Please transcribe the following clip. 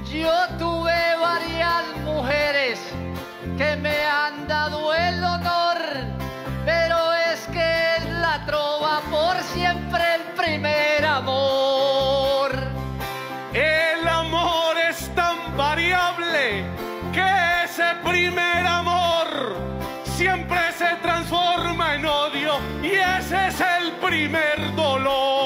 Yo tuve varias mujeres que me han dado el honor, pero es que es la trova por siempre el primer amor. El amor es tan variable que ese primer amor siempre se transforma en odio y ese es el primer dolor.